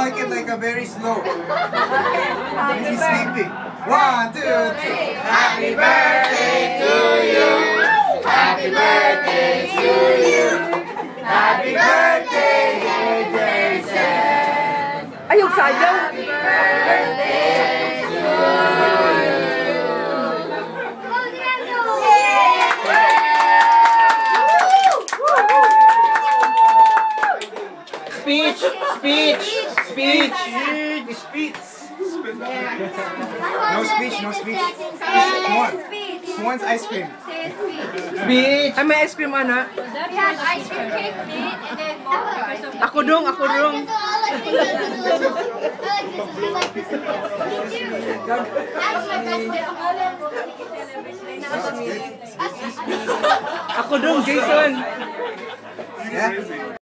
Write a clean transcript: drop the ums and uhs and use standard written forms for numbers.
like it like a very slow. Maybe sleeping. 1, 2, 3. Happy birthday to you. Happy birthday to you. Happy birthday, dear Jason. Ayog sayaw. Happy birthday to you. Speech! Speech! Speech! Speech. No speech, no speech. Who wants ice cream? Speech! Ay, may ice cream, ana. We have ice cream cake, meat, and then more. Ako dong, ako dong. Ako dong, Jason. Yeah?